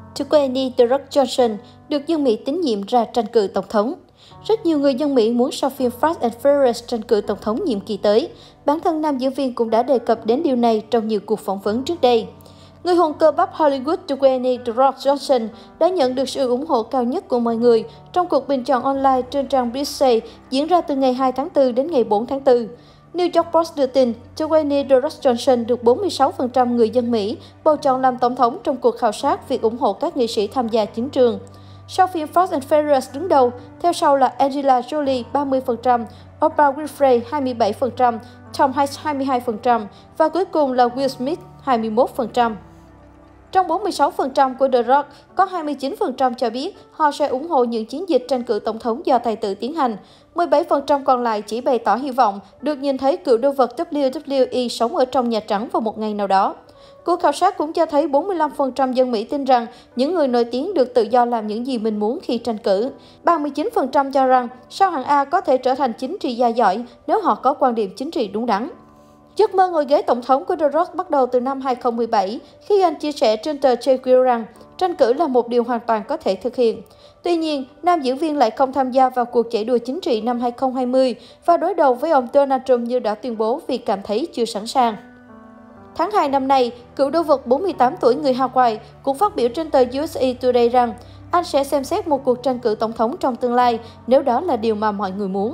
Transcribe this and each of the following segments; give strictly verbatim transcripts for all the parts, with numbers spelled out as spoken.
Dwayne The Rock Johnson được dân Mỹ tín nhiệm ra tranh cử tổng thống. Rất nhiều người dân Mỹ muốn sau phim Fast and Furious tranh cử tổng thống nhiệm kỳ tới. Bản thân nam diễn viên cũng đã đề cập đến điều này trong nhiều cuộc phỏng vấn trước đây. Người hùng cơ bắp Hollywood Dwayne The Rock Johnson đã nhận được sự ủng hộ cao nhất của mọi người trong cuộc bình chọn online trên trang Brisbane diễn ra từ ngày hai tháng tư đến ngày bốn tháng tư. New York Post đưa tin, Dwayne The Rock Johnson được bốn mươi sáu phần trăm người dân Mỹ bầu chọn làm tổng thống trong cuộc khảo sát việc ủng hộ các nghị sĩ tham gia chính trường. Sau phim Fast and Furious đứng đầu, theo sau là Angelina Jolie ba mươi phần trăm, Oprah Winfrey hai mươi bảy phần trăm, Tom Hanks hai mươi hai phần trăm và cuối cùng là Will Smith hai mươi mốt phần trăm. Trong bốn mươi sáu phần trăm của The Rock, có hai mươi chín phần trăm cho biết họ sẽ ủng hộ những chiến dịch tranh cử tổng thống do thầy tự tiến hành. mười bảy phần trăm còn lại chỉ bày tỏ hy vọng được nhìn thấy cựu đô vật W W E sống ở trong Nhà Trắng vào một ngày nào đó. Cuộc khảo sát cũng cho thấy bốn mươi lăm phần trăm dân Mỹ tin rằng những người nổi tiếng được tự do làm những gì mình muốn khi tranh cử. ba mươi chín phần trăm cho rằng sao hạng A có thể trở thành chính trị gia giỏi nếu họ có quan điểm chính trị đúng đắn. Giấc mơ ngồi ghế tổng thống của The Rock bắt đầu từ năm hai không một bảy, khi anh chia sẻ trên tờ J Q rằng tranh cử là một điều hoàn toàn có thể thực hiện. Tuy nhiên, nam diễn viên lại không tham gia vào cuộc chạy đua chính trị năm hai không hai không và đối đầu với ông Donald Trump như đã tuyên bố vì cảm thấy chưa sẵn sàng. Tháng hai năm nay, cựu đô vật bốn mươi tám tuổi người Hawaii cũng phát biểu trên tờ U S A Today rằng anh sẽ xem xét một cuộc tranh cử tổng thống trong tương lai nếu đó là điều mà mọi người muốn.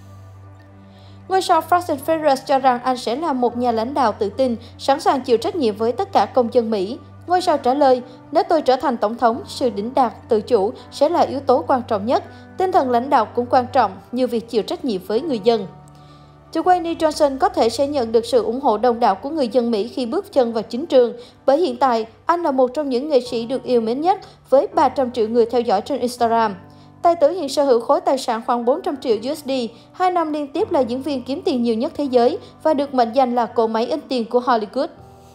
Ngôi sao Fast and Furious cho rằng anh sẽ là một nhà lãnh đạo tự tin, sẵn sàng chịu trách nhiệm với tất cả công dân Mỹ. Ngôi sao trả lời, nếu tôi trở thành tổng thống, sự đỉnh đạt, tự chủ sẽ là yếu tố quan trọng nhất. Tinh thần lãnh đạo cũng quan trọng như việc chịu trách nhiệm với người dân. Dwayne Johnson có thể sẽ nhận được sự ủng hộ đông đảo của người dân Mỹ khi bước chân vào chính trường, bởi hiện tại anh là một trong những nghệ sĩ được yêu mến nhất với ba trăm triệu người theo dõi trên Instagram. Tài tử hiện sở hữu khối tài sản khoảng bốn trăm triệu U S D, hai năm liên tiếp là diễn viên kiếm tiền nhiều nhất thế giới và được mệnh danh là cỗ máy in tiền của Hollywood.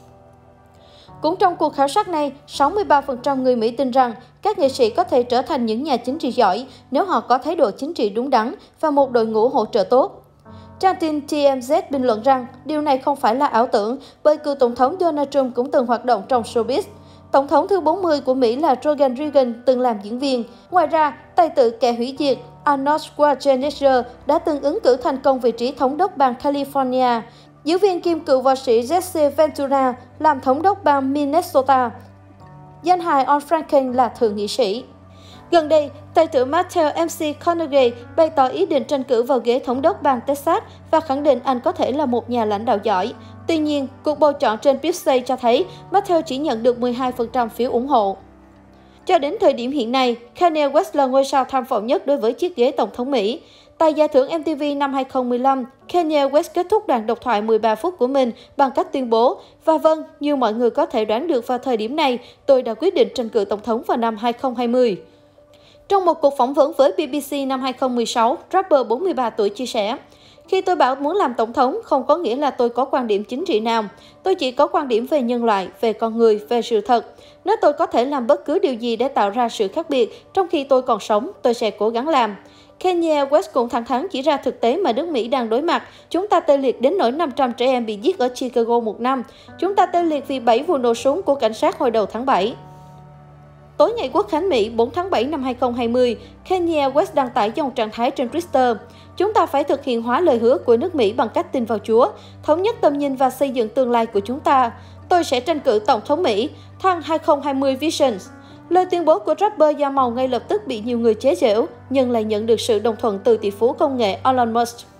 Cũng trong cuộc khảo sát này, sáu mươi ba phần trăm người Mỹ tin rằng các nghệ sĩ có thể trở thành những nhà chính trị giỏi nếu họ có thái độ chính trị đúng đắn và một đội ngũ hỗ trợ tốt. Trang tin T M Z bình luận rằng điều này không phải là ảo tưởng bởi cựu Tổng thống Donald Trump cũng từng hoạt động trong showbiz. Tổng thống thứ bốn mươi của Mỹ là Ronald Reagan từng làm diễn viên. Ngoài ra, tài tử kẻ hủy diệt Arnold Schwarzenegger đã từng ứng cử thành công vị trí thống đốc bang California. Diễn viên kiêm cựu võ sĩ Jesse Ventura làm thống đốc bang Minnesota. Danh hài On Franken là thượng nghị sĩ. Gần đây, tài tử Matthew M C Conaughey bày tỏ ý định tranh cử vào ghế thống đốc bang Texas và khẳng định anh có thể là một nhà lãnh đạo giỏi. Tuy nhiên, cuộc bầu chọn trên Pipsay cho thấy Matthew chỉ nhận được mười hai phần trăm phiếu ủng hộ. Cho đến thời điểm hiện nay, Kanye West là ngôi sao tham vọng nhất đối với chiếc ghế tổng thống Mỹ. Tại giải thưởng M T V năm hai không một lăm, Kanye West kết thúc đoạn độc thoại mười ba phút của mình bằng cách tuyên bố: "Và vâng, như mọi người có thể đoán được vào thời điểm này, tôi đã quyết định tranh cử tổng thống vào năm hai không hai không." Trong một cuộc phỏng vấn với B B C năm hai không một sáu, rapper bốn mươi ba tuổi chia sẻ: "Khi tôi bảo muốn làm tổng thống, không có nghĩa là tôi có quan điểm chính trị nào. Tôi chỉ có quan điểm về nhân loại, về con người, về sự thật. Nếu tôi có thể làm bất cứ điều gì để tạo ra sự khác biệt trong khi tôi còn sống, tôi sẽ cố gắng làm." Kanye West cũng thẳng thắn chỉ ra thực tế mà nước Mỹ đang đối mặt. "Chúng ta tê liệt đến nỗi năm trăm trẻ em bị giết ở Chicago một năm. Chúng ta tê liệt vì bảy vụ nổ súng của cảnh sát hồi đầu tháng bảy. Tối ngày Quốc khánh Mỹ bốn tháng bảy năm hai không hai không, Kanye West đăng tải dòng trạng thái trên Twitter: "Chúng ta phải thực hiện hóa lời hứa của nước Mỹ bằng cách tin vào Chúa, thống nhất tầm nhìn và xây dựng tương lai của chúng ta. Tôi sẽ tranh cử Tổng thống Mỹ, thăng hai không hai không Visions." Lời tuyên bố của rapper da màu ngay lập tức bị nhiều người chế giễu, nhưng lại nhận được sự đồng thuận từ tỷ phú công nghệ Elon Musk.